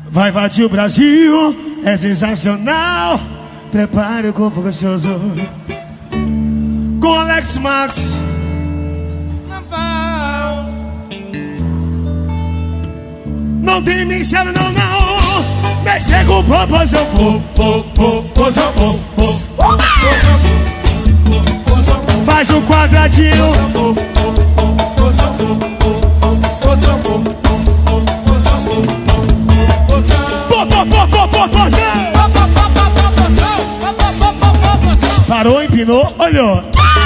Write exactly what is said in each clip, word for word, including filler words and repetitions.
Vai invadir o Brasil, é sensacional. Prepare o corpo gostoso com Alex Max. Não tem mixero não, não. Mexer com popozão, popozão, popozão. Faz um quadradinho. Parou, empinou, olhou.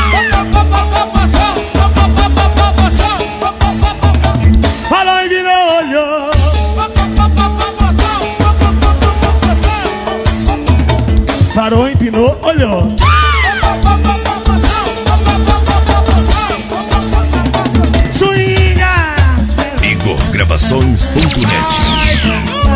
Parou, empinou, olhou. Parou, empinou, olhou. Swinga. Igor Gravações ponto net.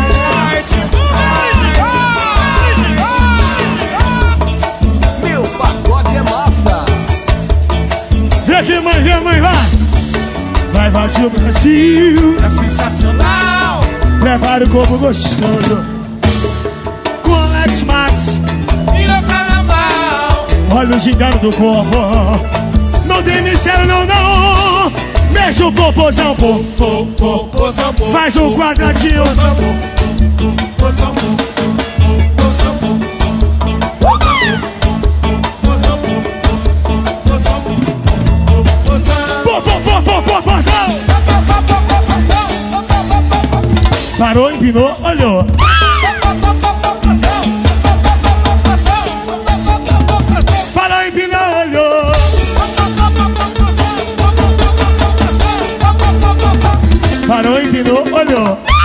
Meu pagode é massa. Vem aqui, mãe, vem, mãe, vai. Vai invadir o Brasil, É sensacional. prepara o corpo gostoso com Alex Max. Vira carnaval. Olha o gingado do corpo. Não tem mistério não, não. Mexe o popozão, pô. Faz um quadradinho. Pô, pô, pô, pô, popozão. Parou, empinou, olhou. Parou, empinou, olhou. Parou, empinou, olhou.